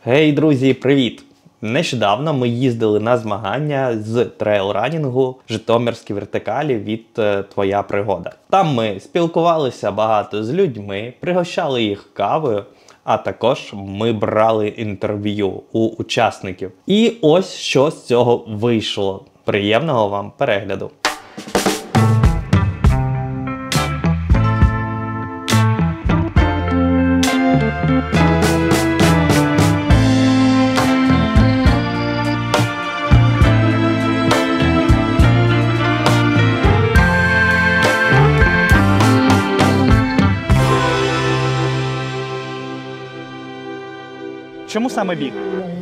Гей, друзі, привіт! Нещодавно ми їздили на змагання з трейл-ранінгу Житомирські вертикалі від «Твоя пригода». Там ми спілкувалися багато з людьми, пригощали їх кавою, а також ми брали інтерв'ю у учасників. І ось що з цього вийшло. Приємного вам перегляду! Чому саме біг?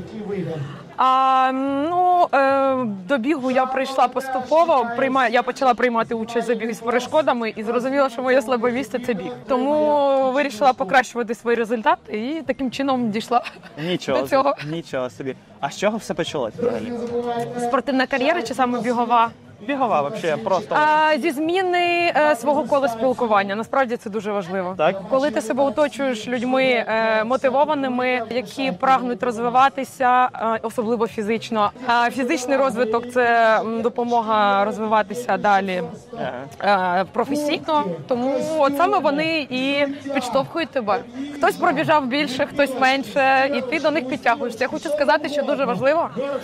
До бігу я прийшла поступово. Я почала приймати участь за біг з перешкодами і зрозуміла, що моє слабе місце – це біг. Тому вирішила покращувати свої результати і таким чином дійшла до цього. Нічого собі. А з чого все почалось взагалі? Спортивна кар'єра чи саме бігова? Бігова, взагалі, просто. Зі зміни свого кола спілкування. Насправді це дуже важливо. Так? Коли ти себе оточуєш людьми мотивованими, які прагнуть розвиватися, особливо фізично. Фізичний розвиток – це допомога розвиватися далі професійно. Тому от саме вони і підштовхують тебе. Хтось пробіжав більше, хтось менше, і ти до них підтягуєшся. Я хочу сказати, що дуже важливо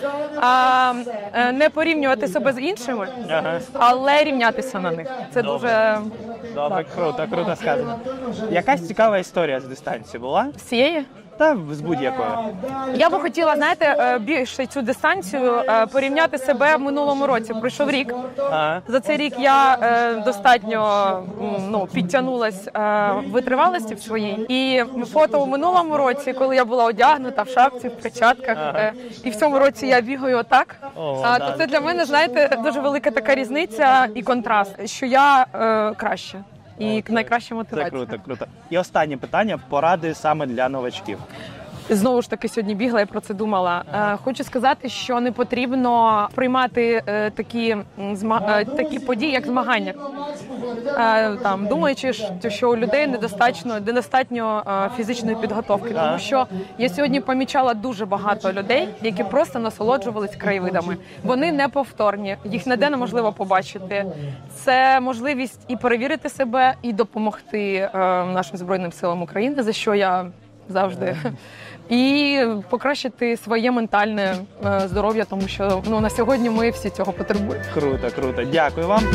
не порівнювати себе з іншими, але рівнятися на них. Це дуже... Добре, круто сказано. Якась цікава історія з дистанції була? З цієї? Та з будь-якою. Я би хотіла, більше цю дистанцію порівняти себе в минулому році. Пройшов рік. За цей рік я достатньо підтягнулась в витривалості в своїй. І фото у минулому році, коли я була одягнута в шапці, в перчатках, і в цьому році я бігаю отак, то це для мене, дуже велика така різниця і контраст, що я краще. І найкраща мотивація. Це круто. І останнє питання – поради саме для новачків. Знову ж таки, сьогодні бігла, я про це думала. Хочу сказати, що не потрібно приймати такі події, як змагання. Думаючи, що у людей недостатньо фізичної підготовки. Тому що я сьогодні помічала дуже багато людей, які просто насолоджувались краєвидами. Вони неповторні, їх ніде неможливо побачити. Це можливість і перевірити себе, і допомогти нашим Збройним силам України, за що я завжди... І покращити своє ментальне здоров'я, тому що на сьогодні ми всі цього потребуємо. Круто. Дякую вам.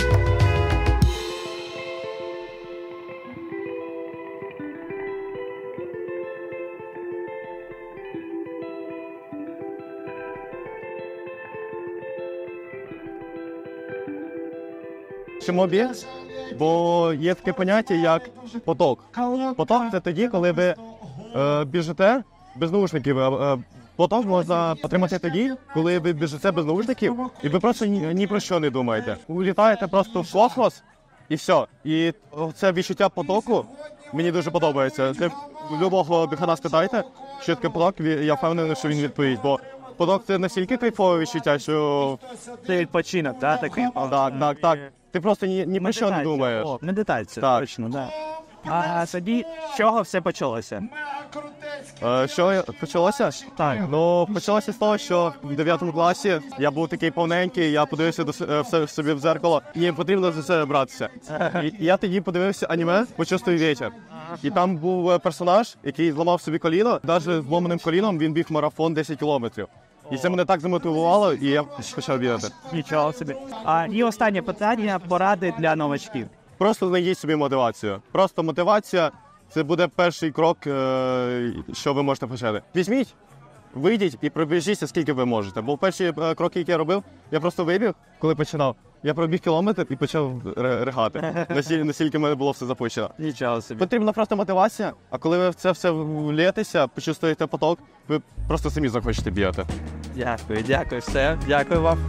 Чому біг? Бо є таке поняття, як поток. Поток – це тоді, коли ви біжите без наушників. Поток можна отримати тоді, коли ви біжите без наушників, і ви просто ні про що не думаєте. Ви літаєте просто в космос, і все. І це відчуття потоку мені дуже подобається. Ти любого бігуна спитайте, що таке поток, я впевнений, що він відповість. Бо поток – це настільки кайфове відчуття, що... Це відпочинок, так? Такий? Так. Ти просто ні про що не думаєш. Медитація, точно, так. А тоді, з чого все почалося? Що почалося? Так. Почалося з того, що в 9 класі я був такий повненький, я подивився собі в дзеркало, і потрібно за це братися. І я тоді подивився аніме «Почувствуй вітер». І там був персонаж, який зламав собі коліно, навіть з зломаним коліном він біг марафон 10 кілометрів. І це мене так замотивувало, і я почав бігати. Нічого собі. І останнє питання – поради для новачків. Просто знайдіть собі мотивацію. Просто мотивація – це буде перший крок, що ви можете почати. Візьміть, вийдіть і пробіжіться, скільки ви можете. Бо перші кроки, які я робив, я просто вибіг, коли починав. Я пробіг кілометр і почав ригати. Настільки в мене було все запущено. Нічого собі. Потрібна просто мотивація, а коли ви в це все влієтеся, почувствуєте поток, ви просто самі захочете бігати. Дякую, все. Дякую вам.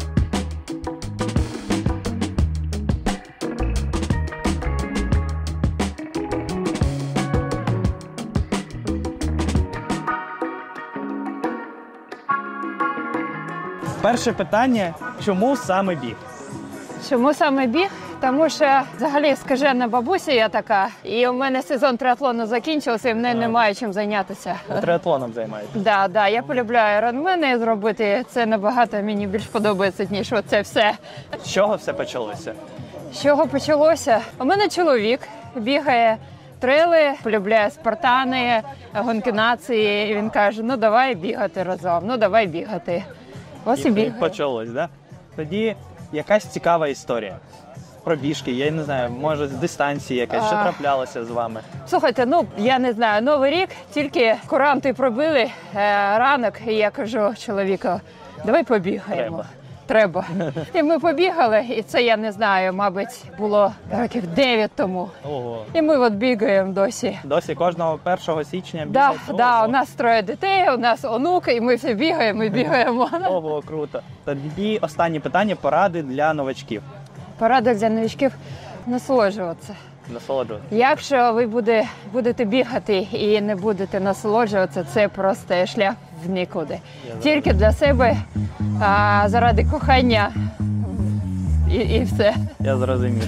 Перше питання – чому саме біг? Чому саме біг? Тому що взагалі скажена бабуся я така, і у мене сезон триатлону закінчився, і в мене немає чим зайнятися. Триатлоном займаєтесь? Да, я полюбляю айронмени зробити, це набагато мені більш подобається, ніж оце все. З чого все почалося? З чого почалося? У мене чоловік бігає трейли, полюбляє спартани, гонки нації, і він каже, ну давай бігати разом, ну давай бігати. Ось і бігає. Почалось, да? Тоді якась цікава історія. Пробіжки, я не знаю, може з дистанції якась, що траплялося з вами? Слухайте, ну я не знаю, Новий рік, тільки куранти пробили ранок, і я кажу чоловіку, давай побігаємо. Треба. І ми побігали, і це, я не знаю, мабуть, було років 9 тому. Ого. І ми от бігаємо досі. Досі кожного 1 січня Да, бігаєте? да, у нас 3 дітей, у нас онуки, і ми всі бігаємо і бігаємо. Ого, круто. Тоді останнє питання, поради для новачків. Порада для новичків – насолоджуватися. Насолоджуватися. Якщо ви будете бігати і не будете насолоджуватися, це просто шлях в нікуди. Тільки для себе, заради кохання і все. Я зрозумів.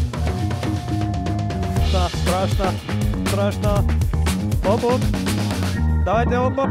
Так, страшно. Оп-оп. Давайте оп-оп.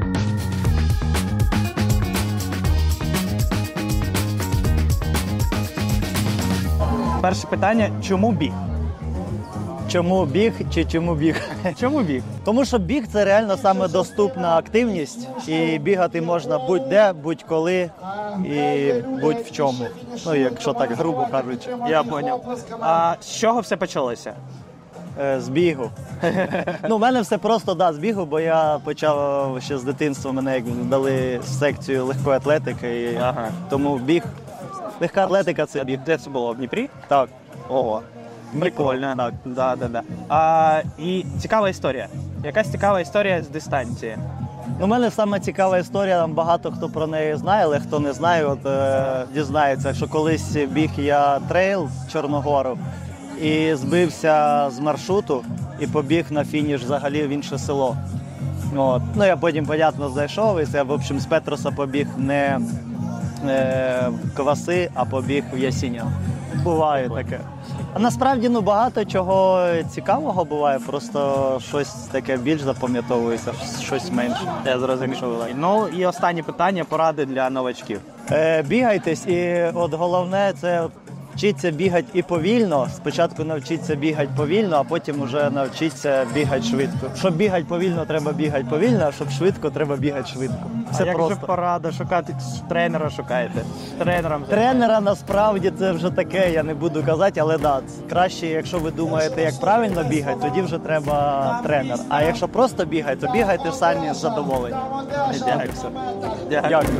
Перше питання, чому біг? Чому біг чи чому біг? Чому біг? Тому що біг – це реально саме доступна активність, і бігати можна будь-де, будь-коли і будь-в чому. Ну, якщо так грубо кажучи. Я зрозумів. А з чого все почалося? З бігу. Ну, у мене все просто, з бігу, бо я почав ще з дитинства, мене як дали секцію легкої атлетики, і тому біг. Легка атлетика – це біг. Де це було? В Дніпрі? Так. Ого. Прикольно. Так. Да. І цікава історія. Якась цікава історія з дистанції. У мене саме цікава історія, там багато хто про неї знає, але хто не знає, дізнається, що колись біг я трейл Чорногору і збився з маршруту і побіг на фініш взагалі в інше село. От. Ну, я потім, понятно, зайшов, і я, в общем, з Петроса побіг не в Кваси, а побіг в Ясіня. Буває таке. А насправді, багато чого цікавого буває, просто щось таке більш запам'ятовується, щось менше. Я зрозумів. Ну і останнє питання, поради для новачків. Бігайтесь, і от головне це вчіться бігати і повільно. Спочатку навчіться бігати повільно, а потім вже навчіться бігати швидко. Щоб бігати повільно, треба бігати повільно, а щоб швидко, треба бігати швидко. Все як просто. Же порада шукати? Тренера шукаєте? Тренера насправді це вже таке, я не буду казати, але краще, якщо ви думаєте, як правильно бігати, тоді вже треба тренер. А якщо просто бігати, то бігайте самі з задоволенням. Дякую.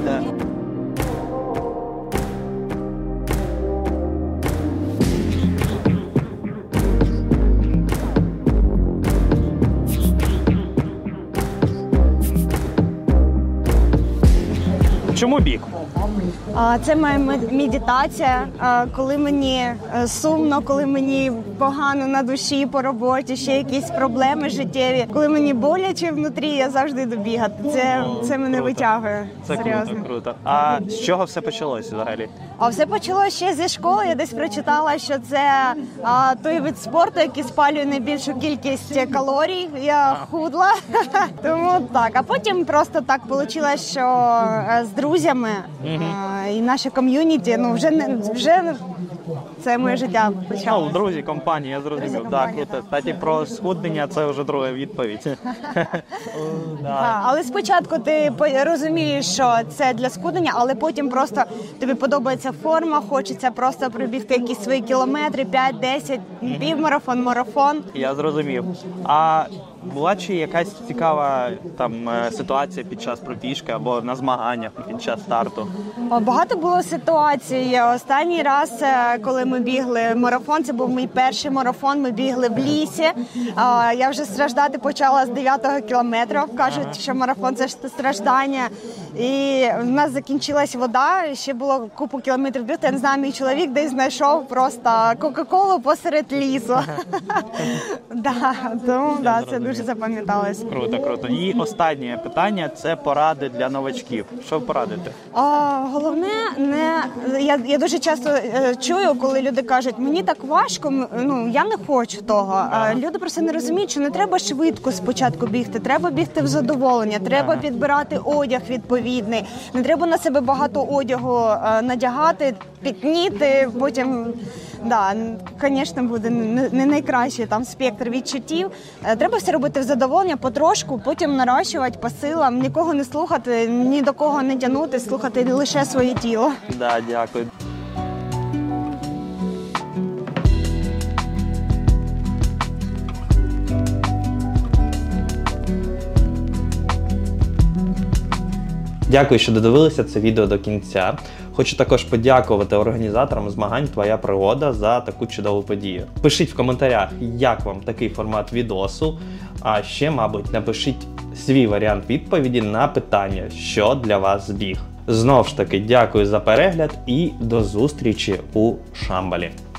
Чому біг? Це моя медитація, коли мені сумно, коли мені погано на душі по роботі, ще якісь проблеми життєві. Коли мені боляче внутрі, я завжди йду бігати. Це мене круто. Витягує. Це серйозно. Круто. А з чого все почалося взагалі? А все почалося ще зі школи. Я десь прочитала, що це той вид спорту, який спалює найбільшу кількість калорій. Я худла, тому так. А потім просто так вийшло, що з друзями і наше ком'юніті, вже це моє життя почало. Друзі, компанія, я зрозумів. Так, круто. Кстати, про схуднення це вже друга відповідь. Але спочатку ти розумієш, що це для схуднення, але потім просто тобі подобається форма, хочеться просто пробігти якісь свої кілометри, 5-10, півмарафон, марафон. Я зрозумів. А була чи якась цікава ситуація під час пробіжки або на змаганнях під час старту? Багато було ситуацій. Останній раз, коли ми бігли марафон, це був мій перший марафон, ми бігли в лісі. Я вже страждати почала з 9-го кілометру. Кажуть, що марафон – це страждання. І в нас закінчилась вода, ще було купу кілометрів бігти. Я не знаю, мій чоловік десь знайшов просто Кока-Колу посеред лісу. Тому це дуже запам'яталось. Круто, круто. І останнє питання – це поради для новачків. Що ви порадите? Головне, я дуже часто чую, коли люди кажуть, мені так важко, я не хочу того. Люди просто не розуміють, що не треба швидко спочатку бігти, треба бігти в задоволення, треба підбирати одяг відповідний, не треба на себе багато одягу надягати, пітніти, потім, звісно, буде не найкращий там спектр відчуттів. Треба все робити в задоволення, потрошку, потім нарощувати по силам, нікого не слухати, ні до кого не тягнути, слухати лише своє тіло. Да, дякую. Дякую, що додивилися це відео до кінця. Хочу також подякувати організаторам змагань «Твоя пригода» за таку чудову подію. Пишіть в коментарях, як вам такий формат відосу, а ще, мабуть, напишіть свій варіант відповіді на питання, що для вас біг. Знову ж таки, дякую за перегляд і до зустрічі у Шамбалі.